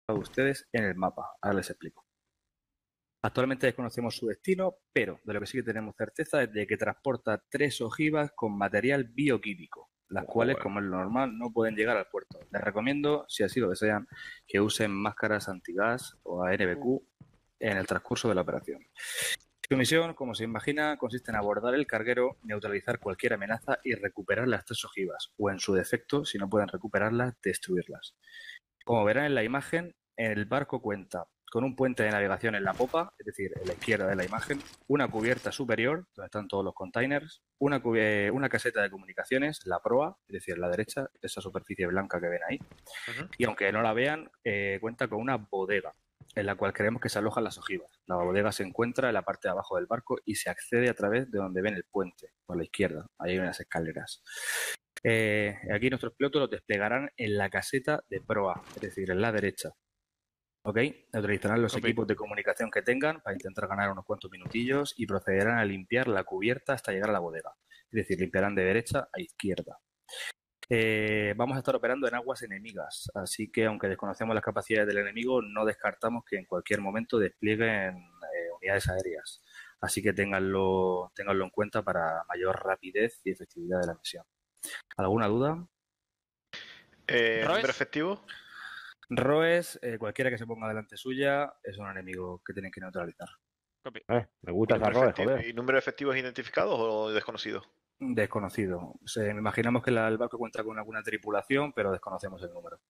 ustedes en el mapa. Ahora les explico. Actualmente desconocemos su destino, pero de lo que sí que tenemos certeza es de que transporta 3 ojivas con material bioquímico, las cuales, como es lo normal, no pueden llegar al puerto. Les recomiendo, si así lo desean, que usen máscaras antigas o ANBQ en el transcurso de la operación. Su misión, como se imagina, consiste en abordar el carguero, neutralizar cualquier amenaza y recuperar las 3 ojivas, o en su defecto, si no pueden recuperarlas, destruirlas. Como verán en la imagen, el barco cuenta con un puente de navegación en la popa, es decir, en la izquierda de la imagen, una cubierta superior, donde están todos los containers, una caseta de comunicaciones, la proa, es decir, en la derecha, esa superficie blanca que ven ahí, y aunque no la vean, cuenta con una bodega, en la cual creemos que se alojan las ojivas. La bodega se encuentra en la parte de abajo del barco y se accede a través de donde ven el puente, por la izquierda, ahí hay unas escaleras. Aquí nuestros pilotos los desplegarán en la caseta de proa, es decir, en la derecha. ¿Ok? Neutralizarán los equipos de comunicación que tengan para intentar ganar unos cuantos minutillos y procederán a limpiar la cubierta hasta llegar a la bodega. Es decir, limpiarán de derecha a izquierda. Vamos a estar operando en aguas enemigas, así que aunque desconocemos las capacidades del enemigo, no descartamos que en cualquier momento desplieguen unidades aéreas. Así que ténganlo en cuenta para mayor rapidez y efectividad de la misión. ¿Alguna duda? ¿Número efectivo? Roes, cualquiera que se ponga delante suya es un enemigo que tienen que neutralizar. Me gusta esa Roes, joder. ¿Y número efectivos identificados o desconocidos? Desconocido. Imaginamos que el barco cuenta con alguna tripulación, pero desconocemos el número.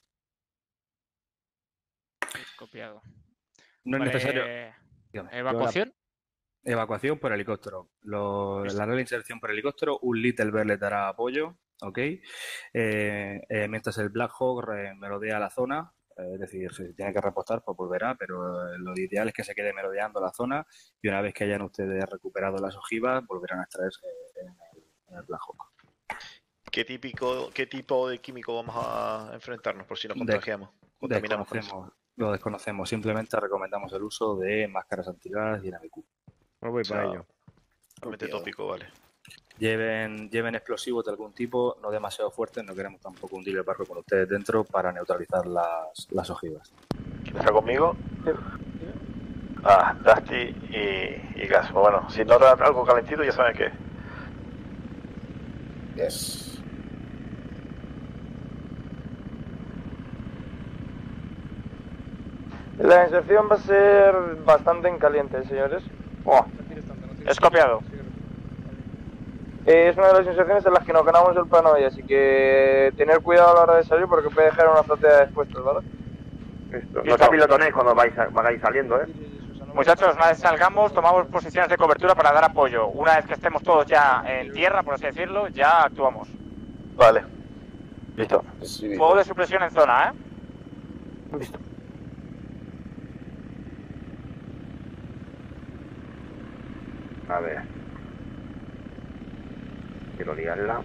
Copiado. No es necesario. ¿Evacuación? Evacuación por helicóptero. La reinserción por helicóptero, un Little Bear les dará apoyo, ¿ok? Mientras el Black Hawk merodea la zona, es decir, si tiene que repostar, pues volverá, pero lo ideal es que se quede merodeando la zona y una vez que hayan ustedes recuperado las ojivas, volverán a extraerse en el Black Hawk. ¿Qué tipo de químico vamos a enfrentarnos por si nos contagiamos? Lo desconocemos. Simplemente recomendamos el uso de máscaras antigas y NBQ. No voy para ello. Totalmente tópico, vale. Lleven explosivos de algún tipo, no demasiado fuertes, no queremos tampoco hundir el barco con ustedes dentro para neutralizar las ojivas. ¿Quién está conmigo? Dusty y Gas. Bueno, si notan algo calentito ya saben qué. Yes. La inserción va a ser bastante en caliente, señores. Es copiado. Es una de las inserciones en las que nos ganamos el plano hoy, así que tener cuidado a la hora de salir porque puede dejar una azotea expuesta, ¿vale? Listo. No te pilotonéis cuando vayáis saliendo, ¿eh? Muchachos, una vez salgamos, tomamos posiciones de cobertura para dar apoyo. Una vez que estemos todos ya en tierra, por así decirlo, ya actuamos. Vale. Listo. Fuego de supresión en zona, Listo. A ver. Quiero liarla.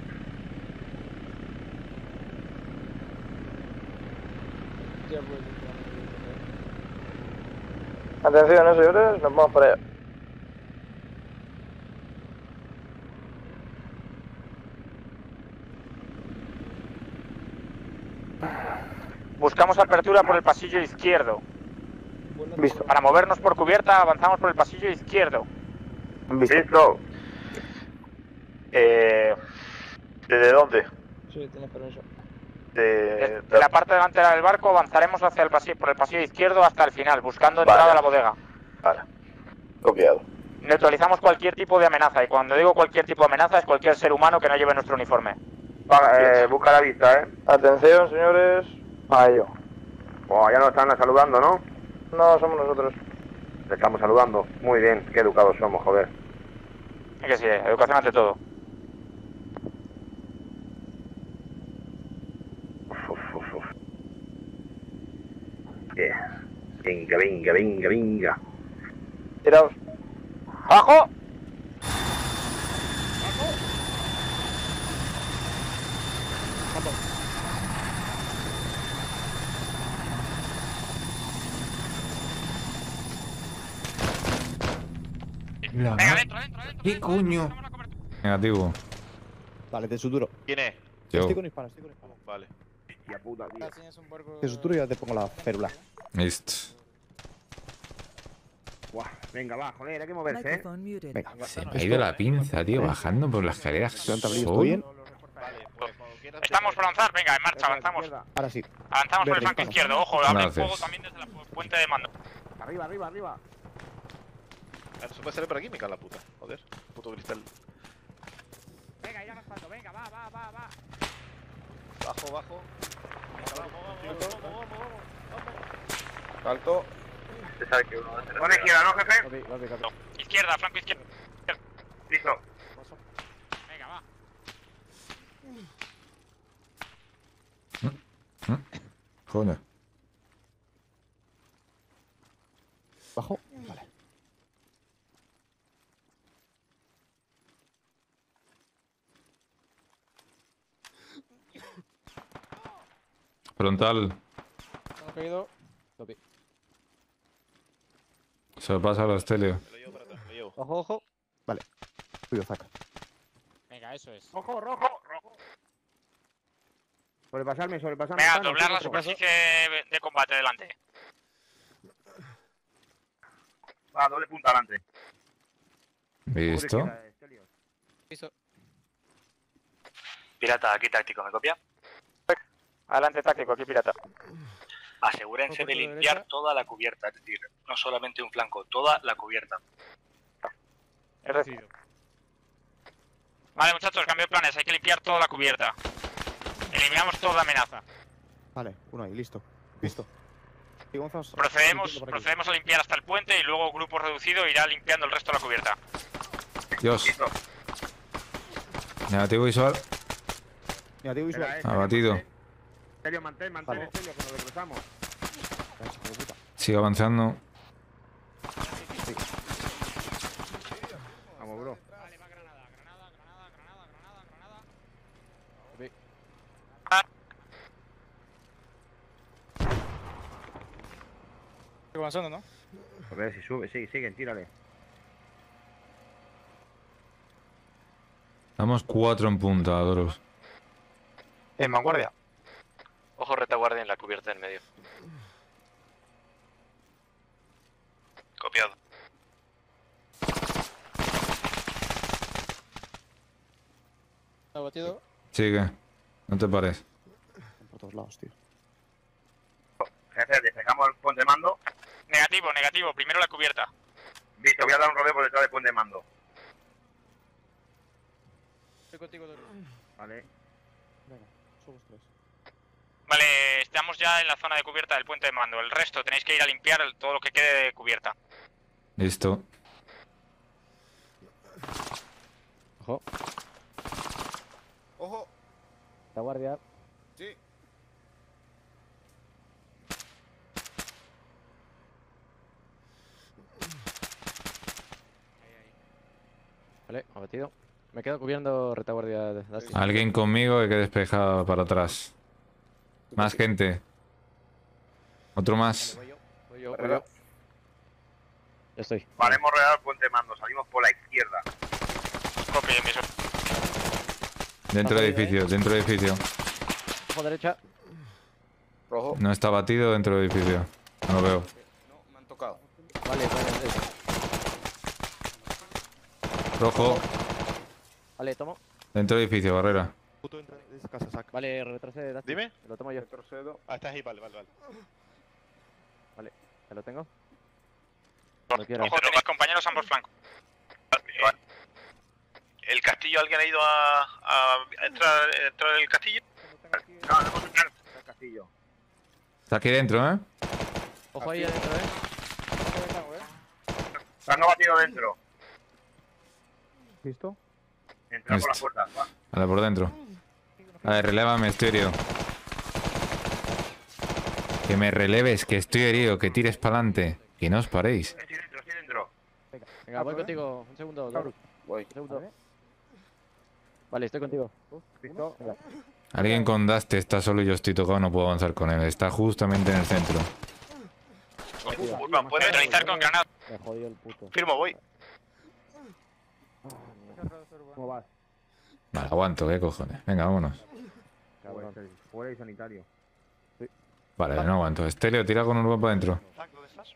Atención, señores, nos vamos para allá. Buscamos apertura por el pasillo izquierdo. Visto. Para movernos por cubierta, avanzamos por el pasillo izquierdo. Visto. ¿Desde dónde? Sí, tienes permiso. De la parte delantera del barco avanzaremos hacia el pasillo, por el pasillo izquierdo hasta el final, buscando entrada a la bodega. Vale. Copiado. Neutralizamos cualquier tipo de amenaza, y cuando digo cualquier tipo de amenaza es cualquier ser humano que no lleve nuestro uniforme. Busca la vista, ¿eh? Atención, señores. Ahí yo. Ya nos están saludando, ¿no? No, somos nosotros. Te estamos saludando. Muy bien, qué educados somos, joder. Es que sí, educación ante todo. Venga. Tiraos. ¡Abajo! Venga, adentro. ¿Qué coño? Negativo. Vale, te suturo. ¿Quién es? Estoy con hispano. Vale. Hostia puta, tío. Te suturo y ya te pongo la férula. Listo. Buah, venga, va, joder, hay que moverse, ¿eh? Microphone muted. Venga. Se me ha ido la pinza, tío, bajando por las escaleras. Levanta, Blitz, ¿todo solo. bien? Vale, pues cuando quieras. Estamos por avanzar, venga, en marcha, avanzamos. Ahora sí. Avanzamos por el Verde, flanco dispara. izquierdo, ojo, abren Gracias. fuego también desde la puente de mando. Arriba, arriba, arriba. Ah, no se puede salir por aquí, me cago en la puta. Joder, puto cristal. Venga, ir arrastrando, venga, va. Bajo, bajo. Venga, vamos. Salto. Usted sabe que uno va a hacer. Pon izquierda, ¿no, jefe? Izquierda, flanco izquierdo. Listo. Venga, va. Joder. Bajo. Vale. Frontal. Hemos caído. Topi. Se lo pasa al Astelio. Me lo llevo para atrás, me lo llevo. Ojo, ojo. Cuidado, saca. Venga, eso es. Ojo, rojo. Sobrepasarme. Venga, doblar la superficie de combate delante. Va, doble punta adelante. Listo. Pirata, aquí táctico, ¿me copia? Adelante, táctico, aquí pirata. Asegúrense de limpiar toda la cubierta, es decir, no solamente un flanco, toda la cubierta. He recibido. Vale, muchachos, cambio de planes, hay que limpiar toda la cubierta. Eliminamos toda amenaza. Vale, uno ahí, listo. Listo. Y Gonzalo, Procedemos a limpiar hasta el puente y luego grupo reducido irá limpiando el resto de la cubierta. Dios. Listo. Negativo visual. Negativo visual. Abatido. Estelio, mantén, Vale. Estelio, que nos desbrozamos. Sigue avanzando. Vamos, bro. Vale, va granada. Sigo avanzando, ¿no? A ver si sube, siguen, tírale. Damos 4 en punta, Doros. En vanguardia. Ojo, retaguardia en la cubierta en medio. Copiado. Abatido. Sigue. No te pares. Por todos lados, tío. Jefe, despejamos el puente de mando. Negativo, primero la cubierta. Visto, voy a dar un rodeo por detrás del puente de mando. Estoy contigo, Doro. Vale. Venga, somos tres. Vale, estamos ya en la zona de cubierta del puente de mando. El resto tenéis que ir a limpiar todo lo que quede de cubierta. Listo. Ojo. Ojo. La guardia. Sí. Vale, abatido. Me quedo cubriendo retaguardia de Dusty. Alguien conmigo que despeja para atrás. Más gente. Otro más. Voy yo. Ya estoy. Vale, hemos rodeado el puente de mando. Salimos por la izquierda. Copia, envío. Dentro del edificio, dentro del edificio. Ojo derecha. Rojo. No está batido dentro del edificio. No lo veo. No, me han tocado. Vale, Rojo. Vale, tomo. Dentro del edificio, barrera. Puto entra de esa casa, saca. Vale, retrocede Dusty. Dime. Lo tomo yo. Retrocedo. Ah, estás ahí, vale. ¿Te lo tengo? Cuando quieras. Ojo, tenéis compañeros a ambos flancos. ¿El castillo alguien ha ido a entrar en el castillo? No, no hemos entrado en el castillo. Está aquí dentro, ¿eh? Ojo ahí adentro, Están batido dentro. ¿Listo? Entra por la Listo. puerta. Va. Vale, por dentro. A ver, relévame, estoy herido. Que me releves, que estoy herido, que tires para adelante. Que no os paréis. Estoy dentro. Venga, voy contigo. Un segundo. Doro. Voy. Un segundo. Vale, estoy contigo. ¿Listo? Venga. Alguien con Dusty está solo y yo estoy tocado, no puedo avanzar con él. Está justamente en el centro. Urban, ¿puedes Neutralizar con granada. Me jodió el puto. Firmo, voy. ¿Cómo vas? Vale, aguanto, ¿qué cojones? Venga, vámonos. Cabrón. Fuera y sanitario. Vale, no aguanto. Estelio, tira con Urban para adentro. ¿Dónde estás?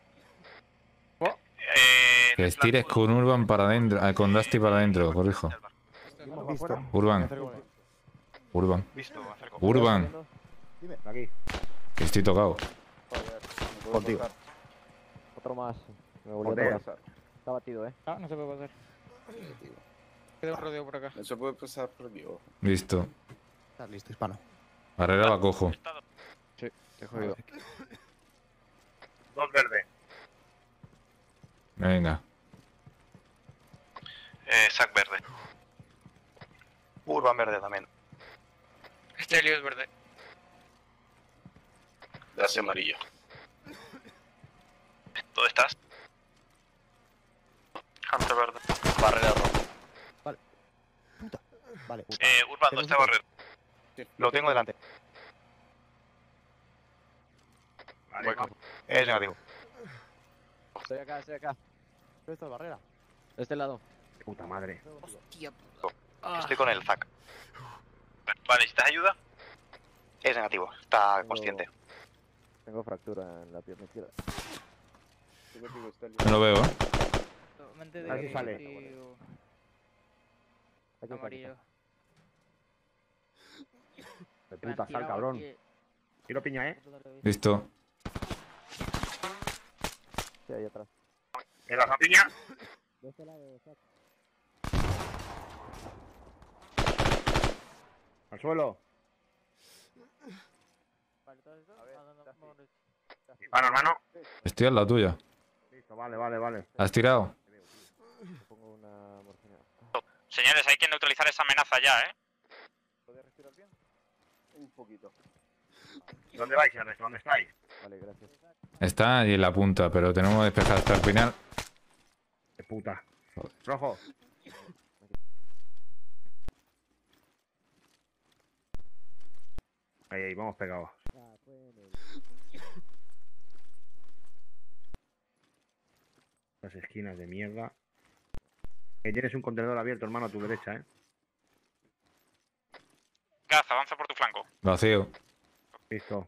Que estires con Urban para adentro. Con Dusty para adentro, corrijo. Visto. Urban. Urban. Visto, me acerco. Urban. Dime. Aquí. Que estoy tocado. Contigo. Otro más. Me volvió a Joder. tocar. Está batido, Ah, no se puede pasar. Queda un rodeo por acá. No se puede pasar por aquí. Listo. Estás listo, hispano. Barrera la cojo. Sí, te he jodido. 2 verdes. Venga. Sac verde. Urban verde también. Estelio es verde. Dase amarillo. ¿Dónde estás? Hunter verde. Barrera roja. Vale. Urban, ¿dónde está barrera? Lo tengo delante. Vale, vamos. Es negativo. Estoy acá, estoy acá. ¿Dónde está la barrera? De este lado. Puta madre. Estoy con el Zac. Vale, ¿necesitas ayuda? Es negativo, está consciente. Tengo fractura en la pierna izquierda. No lo veo, Aquí sale. Aquí Amarillo. De puta, sal, cabrón. Tiro piña, Listo. Sí, ahí atrás. ¿En la zapiña? De este lado, Zac. Al suelo. Hispano, hermano. Estoy al lado tuya. Listo, vale. ¿Has tirado? Pongo una morfina. Señores, hay que neutralizar esa amenaza ya, ¿eh? ¿Puedes respirar bien? Un poquito. ¿Dónde vais, Ernesto? ¿Dónde estáis? Vale, gracias. Está ahí en la punta, pero tenemos que despejar hasta el final. De puta. Rojo. Ahí, vamos pegados. Las esquinas de mierda. Tienes un contenedor abierto, hermano, a tu derecha, Gaz, avanza por tu flanco. Vacío. Listo.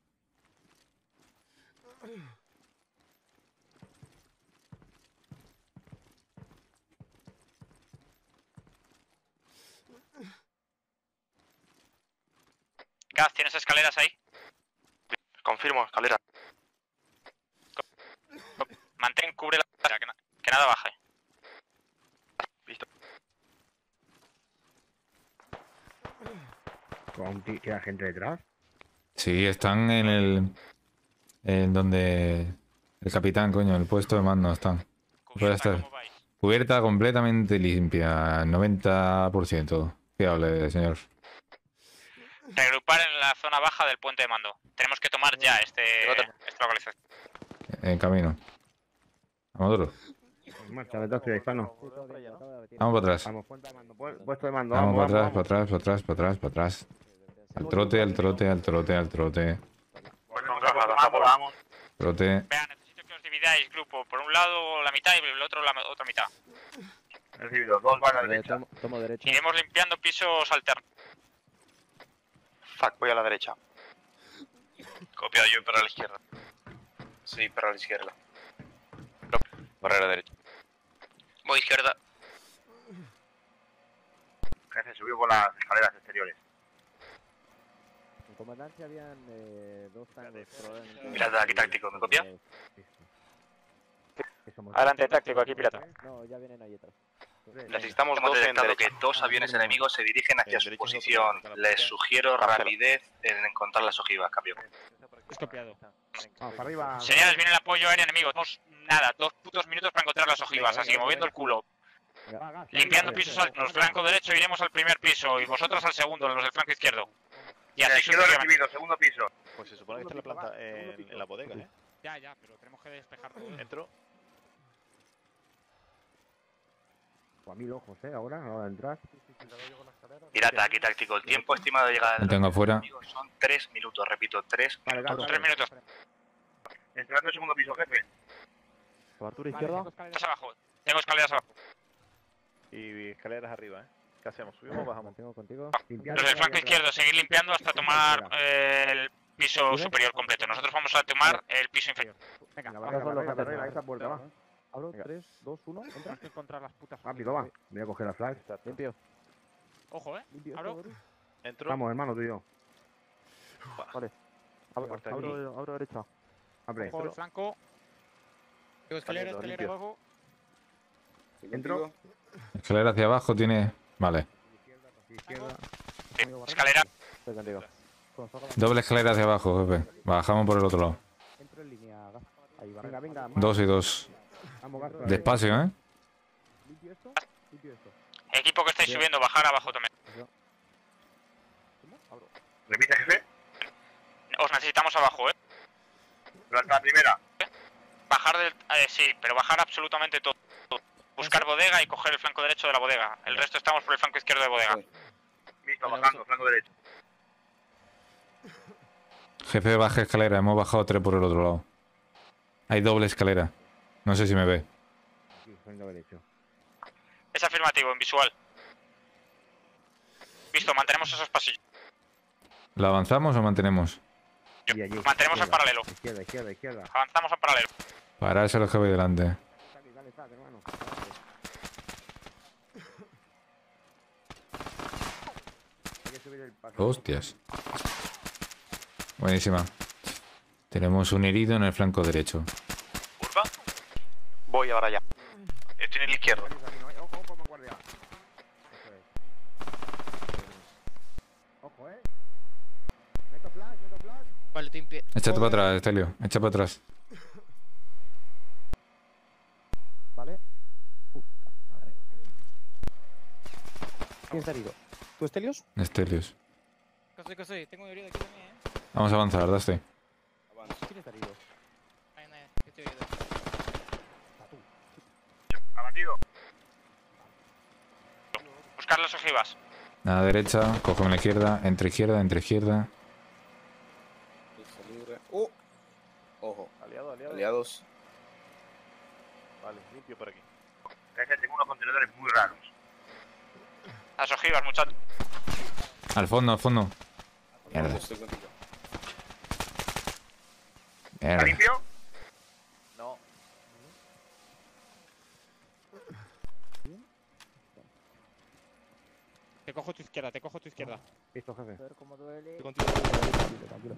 Gaz, ¿tienes escaleras ahí? Confirmo, escalera. Mantén, cubre la escalera, que nada baje. ¿Queda gente detrás? Sí, están en el... En donde... El capitán, coño, el puesto de mando están. Puede estar. ¿Cómo vais? Cubierta completamente limpia, 90%. Fiable, señor. Reagrupar en la zona baja del puente de mando. Tenemos que tomar ya esta localización. En camino. Vamos duro. En marcha, detrás tuya, hispano. Vamos para atrás. Vamos, puente de mando. Puesto de mando. Vamos para vamos. atrás, para atrás. Al trote. Bueno, vamos. Trote. Vean, necesito que os dividáis grupo. Por un lado la mitad y el otro la otra mitad. Recibido, 2 van a la derecha. Tomo derecha. Iremos limpiando pisos alternos. Zac, voy a la derecha. Copiado yo para la izquierda. Sí, para la izquierda. Barrera derecha. Voy izquierda. Jefe, subió por las escaleras exteriores. En comandancia habían 2 tangos probablemente. Pirata, aquí táctico, ¿me copia? Adelante, táctico, aquí pirata. No, ya vienen ahí atrás. Necesitamos dos en derecha. Que 2 aviones enemigos se dirigen hacia su posición. Les sugiero rapidez en encontrar las ojivas, cambio. Es copiado. Vamos, para arriba. Señores, viene el apoyo aéreo enemigo. Tenemos nada, 2 putos minutos para encontrar las ojivas, así que moviendo el culo. Limpiando pisos alternos, flanco derecho iremos al primer piso y vosotros al segundo, los del flanco izquierdo. Y así Izquierdo sucesivamente. recibido, segundo piso. Pues se supone que está en la planta, en la bodega, ¿eh? Ya, pero tenemos que despejar todo. Entro. A mí ojos, ahora, a la hora de entrar. Pirata, aquí táctico. El tiempo estimado de llegada Lo tengo afuera. son 3 minutos, repito, 3 Vale, gato. 3 minutos. Entrando en segundo piso, jefe. Cobertura izquierda. Escaleras abajo. Tengo escaleras abajo. y escaleras arriba, ¿eh? ¿Qué hacemos? ¿Subimos o bajamos? Mantengo contigo. Los del flanco izquierdo, seguir limpiando hasta tomar el piso superior completo. Nosotros vamos a tomar el piso inferior. Venga, arregla esa puerta, va. Abro, 3, 2, 1. Entra. que encontrar las putas. Rápido, va. Voy a coger la flag. Limpio. Ojo, Limpio. Abro. Entro. Vamos, hermano, tú y yo. Vale. Abro derecha. Abre. Ojo el flanco. Escalera abajo. Entro. Escalera hacia abajo tiene... Vale. Izquierda. Escalera. Estoy contigo. Doble escalera hacia abajo, jefe. Bajamos por el otro lado. Entro en línea, gas. Ahí va. Venga, venga. 2 y 2. Vamos, Garza. Despacio, ¿eh? Limpio esto. Limpio esto. Equipo que estáis subiendo, bajar abajo también. Abro. Repite, jefe. Os necesitamos abajo, Durante la primera. Bajar del... sí, pero bajar absolutamente todo. Buscar bodega y coger el flanco derecho de la bodega. El resto estamos por el flanco izquierdo de bodega. Visto, bajando, flanco derecho. Jefe, baja escalera. Hemos bajado 3 por el otro lado. Hay doble escalera. No sé si me ve. Aquí, flanco derecho. Es afirmativo, en visual. Visto, mantenemos esos pasillos. ¿La avanzamos o mantenemos? Y allí. Mantenemos el paralelo. Izquierda. Avanzamos al paralelo. Pararse los que voy delante. Dale, hermano. Hay que subir el paso. Hostias. Buenísima. Tenemos un herido en el flanco derecho. ¿Curva? Voy ahora ya. Estoy en el izquierdo. Ojo, guardia. Eso es. Ojo, Meto flash. Vale, estoy en pie. Échate para atrás, Estelio. Echa para atrás. Vale. Madre. ¿Quién está herido? ¿Tú, Estelios? Estelios. ¿Qué soy? Tengo herido aquí también, Vamos a avanzar, Daste. ¿Quién está herido? Ay, no, estoy herido. Abatido. Buscar las ojivas. A la derecha, cógeme la izquierda, entre izquierda. Piso libre. Ojo. Aliados. Vale, limpio por aquí. Jefe, tengo unos contenedores muy raros. Las ojivas, muchachos. Al fondo. Mierda. Estoy contigo. ¿Está Mierda. limpio? No. Te cojo tu izquierda. Listo, jefe. A ver cómo duele. Estoy contigo. Tranquilo.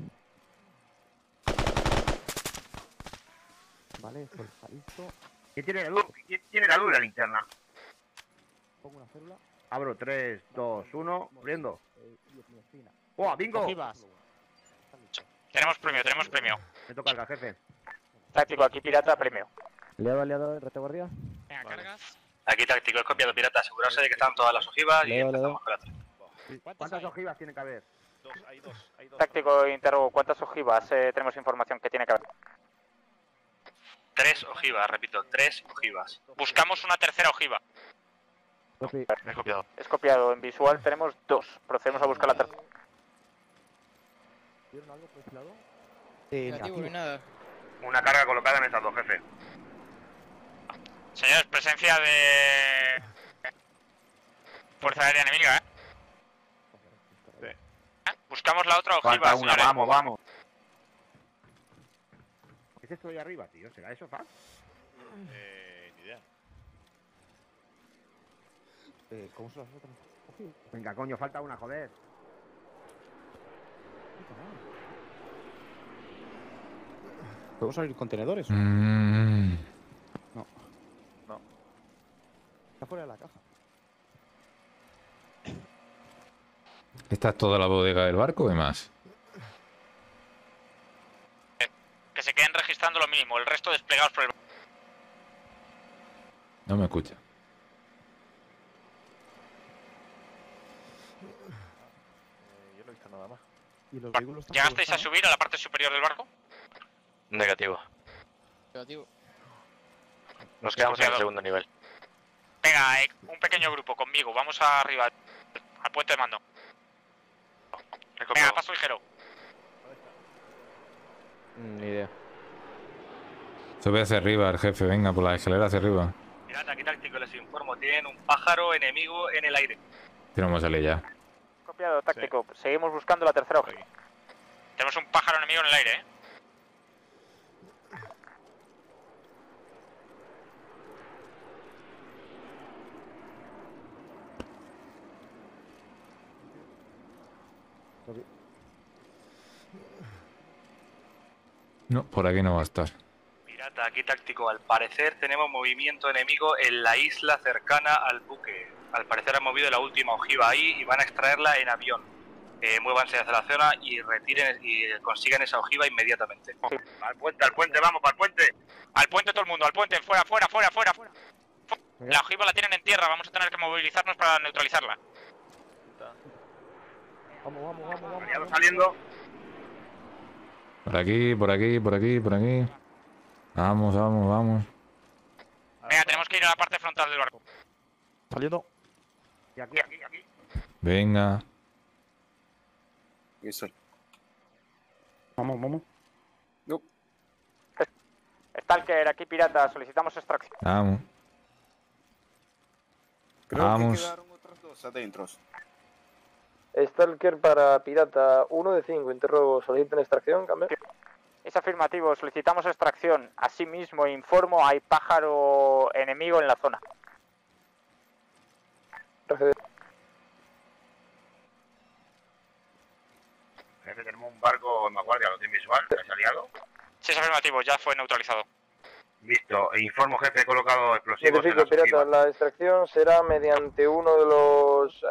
Vale, esto está listo. ¿Quién tiene la luz? ¿Quién tiene la luz de la linterna? Pongo una célula. Abro 3, 2, 1. Abriendo. Y epinefrina. ¡Oh, bingo! Ojivas. Tenemos premio. Me toca carga, jefe. Táctico, aquí pirata, premio. Aliado, retaguardia. Venga, cargas. Aquí táctico, es copiado pirata. Asegurarse de que están todas las ojivas y Leo. empezamos con la 3. ¿Cuántas ojivas tiene que haber? Hay dos. Táctico, interrogo. ¿Cuántas ojivas? Tenemos información que tiene que haber. 3 ojivas, repito, 3 ojivas. Buscamos una tercera ojiva. Copy. Me he copiado. Es copiado. En visual tenemos 2. Procedemos a buscar la tercera. ¿Vieron algo por ese lado? Negativo, no hay nada. Una carga colocada en estas dos, jefe. Señores, presencia de... Fuerza aérea enemiga, Buscamos la otra ojiva, Falta una, señores. vamos. ¿Qué es esto de ahí arriba, tío? ¿Será eso, Faz? Ni idea. ¿Cómo son las otras? Venga, coño, falta una, joder. ¿Podemos abrir contenedores? Mm. Está fuera de la caja. ¿Esta es toda la bodega del barco y más? Que se queden registrando lo mínimo, el resto desplegados por el... No me escucha. Yo no he visto nada más. ¿Y los vehículos están ¿Llegasteis a todos, subir a la parte superior del barco? Negativo. Negativo. Nos quedamos en el Copiado. segundo nivel. Venga, un pequeño grupo conmigo, vamos arriba, al puente de mando. Venga, paso ligero. Ni idea. Sube hacia arriba el jefe, venga, por la escalera hacia arriba. Pirata, aquí táctico, les informo. Tienen un pájaro enemigo en el aire. Tenemos a salir ya. Copiado, táctico. Seguimos buscando la tercera ojiva. Tenemos un pájaro enemigo en el aire, ¿eh? No, por aquí no va a estar. Pirata, aquí táctico. Al parecer tenemos movimiento enemigo en la isla cercana al buque. Al parecer han movido la última ojiva ahí y van a extraerla en avión. Muévanse hacia la zona y retiren y consigan esa ojiva inmediatamente. Al puente, vamos, para el puente. Al puente todo el mundo, al puente, fuera, fuera, fuera, fuera, fuera. La ojiva la tienen en tierra, vamos a tener que movilizarnos para neutralizarla. Vamos. Aliados saliendo. Por aquí, por aquí, por aquí, por aquí. Vamos. Venga, tenemos que ir a la parte frontal del barco. Saliendo. Y aquí. Venga. Aquí estoy. Vamos. Stalker, aquí pirata, solicitamos extracción. Vamos. Creo Vamos. que quedaron otros 2 adentros. Stalker para pirata, 1 de 5, interrogo, soliciten extracción, cambio. Es afirmativo, solicitamos extracción. Asimismo, informo, hay pájaro enemigo en la zona. Jefe, tenemos un barco en vanguardia, ¿lo tiene visual? ¿Es aliado? Sí, es afirmativo, ya fue neutralizado. Visto. Informo, jefe, he colocado explosivos en las Pirata, ojivas. la extracción será mediante uno de los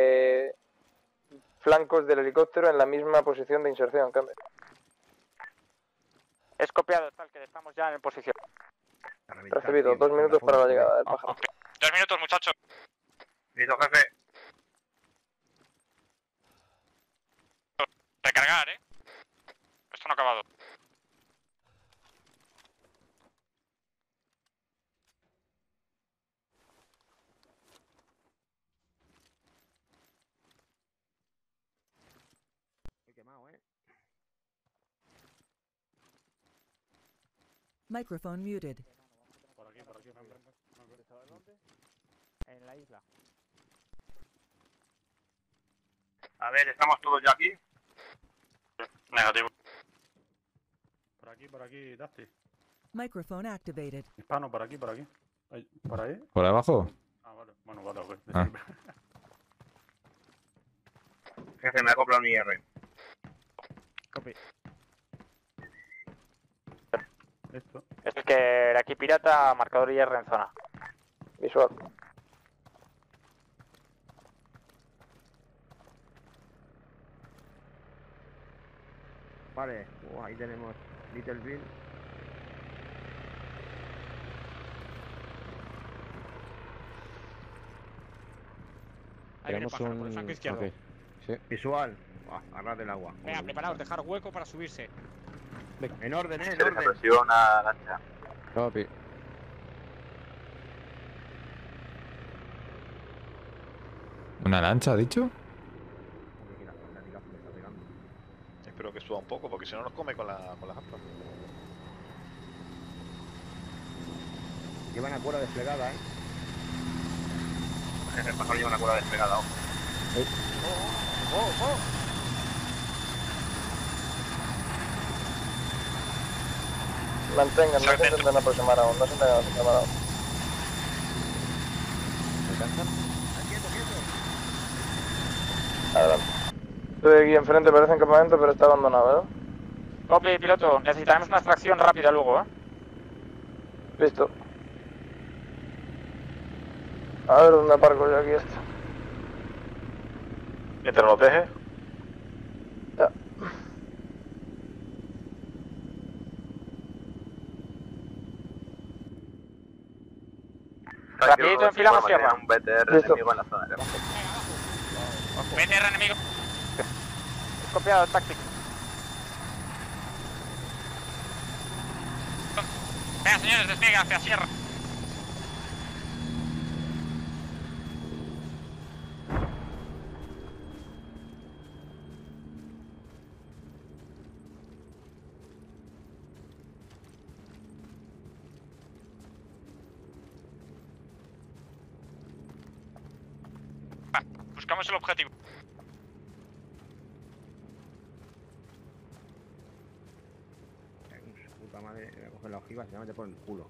flancos del helicóptero en la misma posición de inserción, cambio. Es copiado, Stalker, estamos ya en posición. Recibido, 2 minutos para la llegada del pájaro. 2 minutos, muchachos. Listo, jefe. Recargar, Esto no ha acabado. Microphone muted. Por aquí. En la isla. A ver, ¿estamos todos ya aquí? Negativo. Por aquí, Dusty. Microphone activated. Hispano, por aquí. Ahí, ¿por ahí? ¿Por abajo? Ah, vale. Bueno, vale, ok. Ah. Jefe, me ha comprado un IR. Copy. Esto. Es el que aquí pirata, marcador IR en zona. Visual. Vale, ahí tenemos Littleville. Tenemos un... por el flanco izquierdo. Okay. Sí. Visual. Agarrar del agua. Venga, preparaos, dejar hueco para subirse. En orden, en Se orden. presiona lancha. Copy. ¿Una lancha, ha dicho? Espero que suba un poco, porque si no nos come con las aspas. Llevan una cuerda desplegada, El pájaro lleva una cuerda desplegada. Mantengan, no se intenten aproximar aún, no se intenten aproximar aún. Adelante. Estoy aquí enfrente, parece en campamento, pero está abandonado, ¿eh? Copy, piloto. Necesitaremos una extracción rápida luego, ¿eh? Listo. A ver dónde aparco yo aquí esto. Mientras nos deje. Ya. Rapidito, enfilamos sierra. Un BTR Listo. enemigo en la zona. BTR enemigo. Copiado, táctico. Venga, señores, despliegue hacia sierra. Buscamos el objetivo. voy a coger la ojiva, se va a meter por el culo.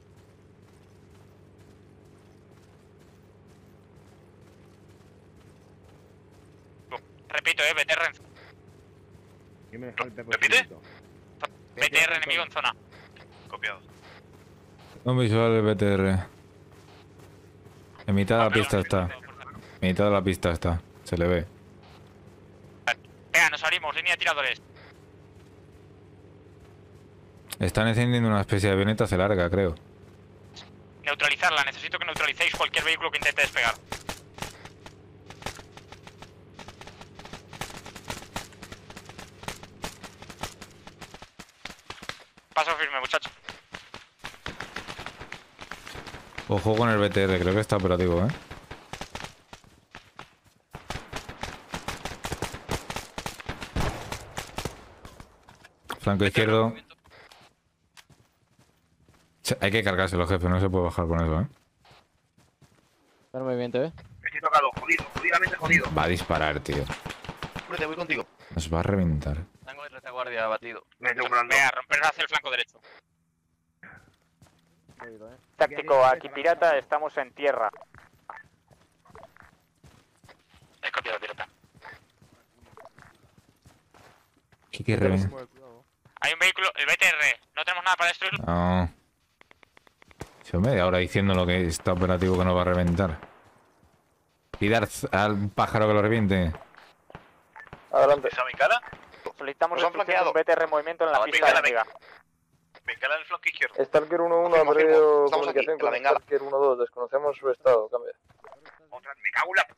Repito, BTR en... Yo me he dejado el pepo. ¿Repite? BTR enemigo en zona. Copiado. Un visual del BTR. En mitad de la pista está. En mitad de la pista está. Se le ve. Venga, nos abrimos, línea de tiradores. Están encendiendo una especie de avioneta C larga, creo. Neutralizarla, necesito que neutralicéis cualquier vehículo que intente despegar. Paso firme, muchachos. Ojo con el BTR, creo que está operativo, ¿eh? Flanco izquierdo. Hay que cargárselo, jefe, no se puede bajar con eso, ¿eh? Está en movimiento, ¿eh? Estoy tocado, jodido, jodidamente jodido. Va a disparar, tío. Te voy contigo. Nos va a reventar. Tengo el retaguardia abatido. Venga, romper hacia el flanco derecho. Táctico, aquí pirata, estamos en tierra. He copiado, pirata. ¿Qué reventar? Hay un vehículo, el BTR. No tenemos nada para destruirlo. No. Yo media hora diciendo lo que está operativo que no va a reventar. Pidar al pájaro que lo reviente. Adelante. ¿Esa mi cara? Solicitamos Nos han instrucción de un flanqueado. BTR en movimiento en la pista Bengala, enemiga. Bengala en el flanco izquierdo. Stalker 1-1 ha Confirmo, perdido estamos comunicación aquí, en la con bengala. Stalker 1-2. Desconocemos su estado. Cambia. Otra, me cago en la...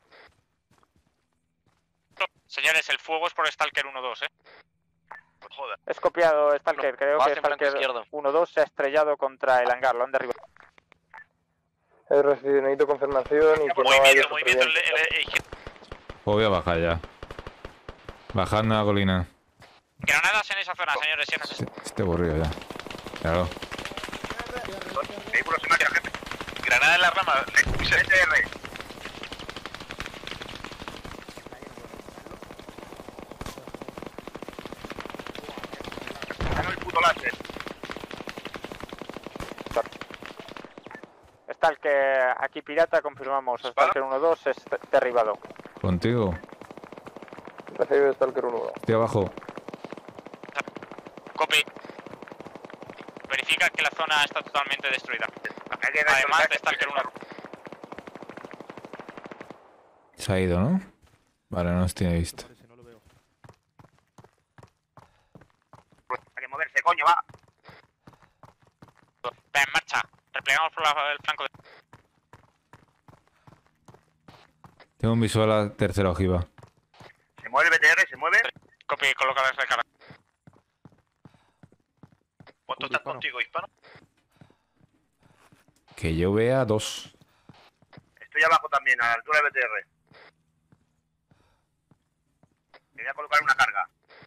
Señores, el fuego es por Stalker 1-2, Joder. Es copiado, Stalker. Creo base que en flanco Stalker izquierdo. 1-2 se ha estrellado contra el hangar. Lo han derribado. He recibido, necesito confirmación y que no haya Movimiento, supervivientes. Voy a bajar ya. Bajando la colina. Granadas en esa zona, señores. Si nos... Este aburrido ya. Claro. Vehículo se máquina, jefe. Granada en la rama. BTR. Está en el puto láser. Stalker, aquí pirata, confirmamos. Stalker 1-2 es derribado. Contigo. Recibe Stalker 1-1. Estoy abajo. Copy. Verifica que la zona está totalmente destruida. Además de Stalker 1. Se ha ido, ¿no? Vale, no nos tiene visto. Hay que moverse, coño, va. Venga, en marcha. Replegamos por el flanco. Tengo un visual a la tercera ojiva. Se mueve el BTR, se mueve. Copy, coloca la recarga. ¿Cuántos están contigo, hispano? Que yo vea dos. Estoy abajo también, a la altura del BTR. Me voy a colocar una carga.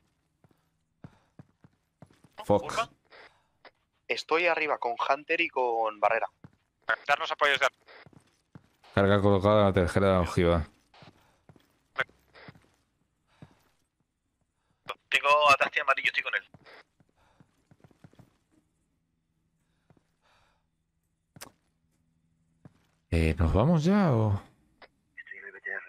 Fuck. Estoy arriba con Hunter y con Barrera. Darnos apoyos de... Carga colocada a la tercera ojiva. Tengo a Tasti amarillo, estoy con él. ¿Nos vamos ya o...? Estoy en el BTR.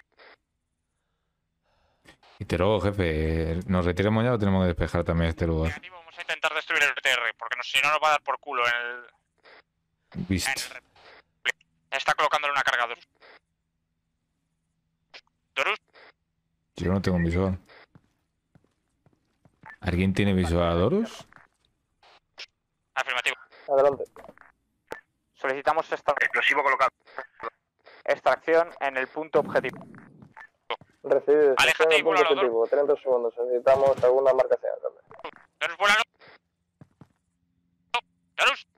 Y te luego, jefe, ¿nos retiremos ya o tenemos que despejar también este lugar? Negativo, vamos a intentar destruir el BTR, porque si no nos va a dar por culo en el... Visto. Está colocándole una carga a Dorus. Dorus, Yo no tengo un visual. ¿Alguien tiene visual a Dorus? afirmativo. Adelante. Solicitamos Explosivo colocado. extracción en el punto objetivo. Recibido. Aléjate y en el punto vuélalo, objetivo. 30 segundos. Necesitamos alguna marcación. Dorus, vuélalo. Dorus.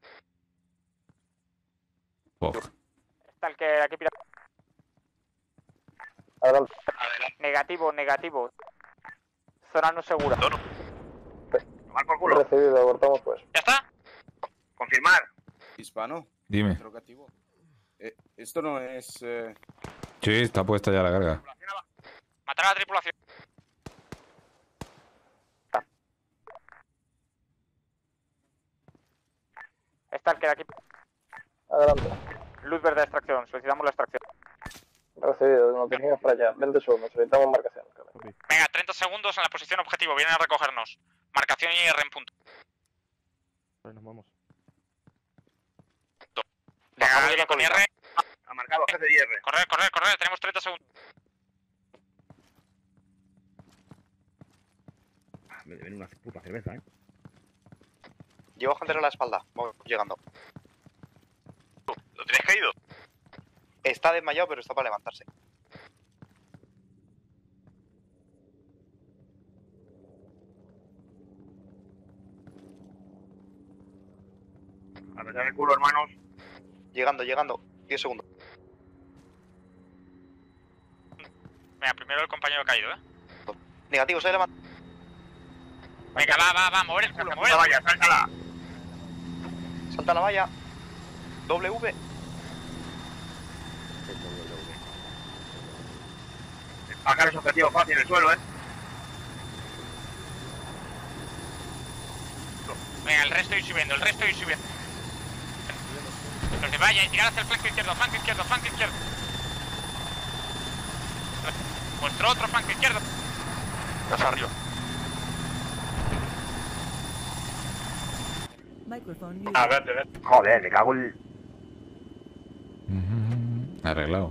Fuck. Está el que aquí pirata. Adelante. Negativo, negativo. Zona no segura. Tomar por culo. Recibido, abortamos pues. ¿Ya está? Confirmar. Hispano. Dime. Interrogativo. Esto no es... Sí, está puesta ya la carga. Matar a la tripulación. Stalker aquí. Adelante. Luz verde de extracción, solicitamos la extracción. Recibido, nos dirigimos para allá. 20 segundos, solicitamos marcación. Venga, 30 segundos en la posición objetivo, vienen a recogernos. Marcación IR en punto. Vale, nos vamos. Venga, alguien con IR. Ha marcado, jefe de IR. Correr, tenemos 30 segundos. Me deben una puta cerveza, Llevo gente a la espalda. Voy llegando. ¿Lo tienes caído? Está desmayado, pero está para levantarse. A meter el culo, hermanos. Llegando. 10 segundos. Venga, primero el compañero caído, Negativo, se levanta. Venga, va, mover el culo, mover el Vaya, sáltala. Salta la valla. W. Bajar los objetivos fácil en el suelo, Venga, el resto ir subiendo. Los de vaya y tirar hacia el flanco izquierdo. Vuestro otro flanco izquierdo. Más arriba. Microphone A muted. ver. Joder, me cago en... Arreglado.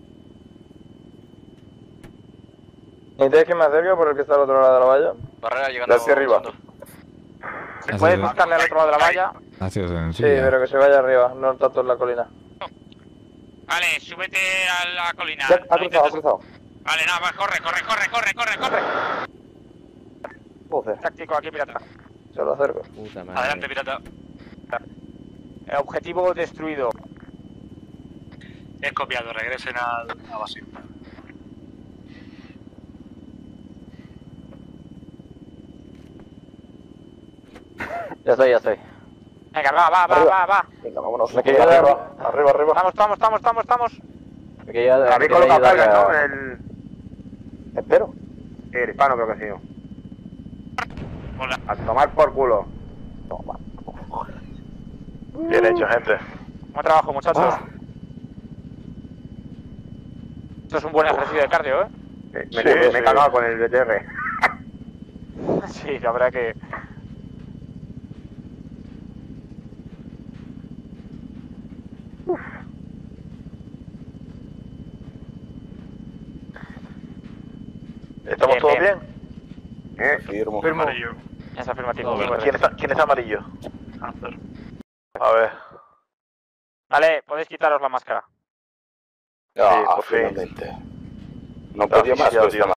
¿Necesitáis que me acerque por el que está al otro lado de la valla? Barrera llegando hacia arriba. ¿Se puede buscarle al otro lado de la valla? Hacia Sí, sencilla. pero que se vaya arriba, no tanto en la colina. Vale, súbete a la colina. Ya, ha cruzado. Vale, no, va, corre. Joder, Táctico aquí, pirata. se lo acerco. Puta madre. Adelante, pirata. Objetivo destruido. Es copiado, regresen a base. Ya estoy. Venga, va. Venga, vámonos. Arriba. Estamos. Habéis colocado carga, ¿no? El... Espero. El hispano creo que ha sido. Hola. A tomar por culo. Bien hecho, gente. Buen trabajo, muchachos. Esto es un buen ejercicio de cardio, Me he cagado con el BTR. Sí, la verdad que... ¿Estamos Bien, todos bien. bien? Firmo. Es afirmativo. ¿Quién es amarillo? A ver. Vale, podéis quitaros la máscara. Sí, por fin. No podía más, tío.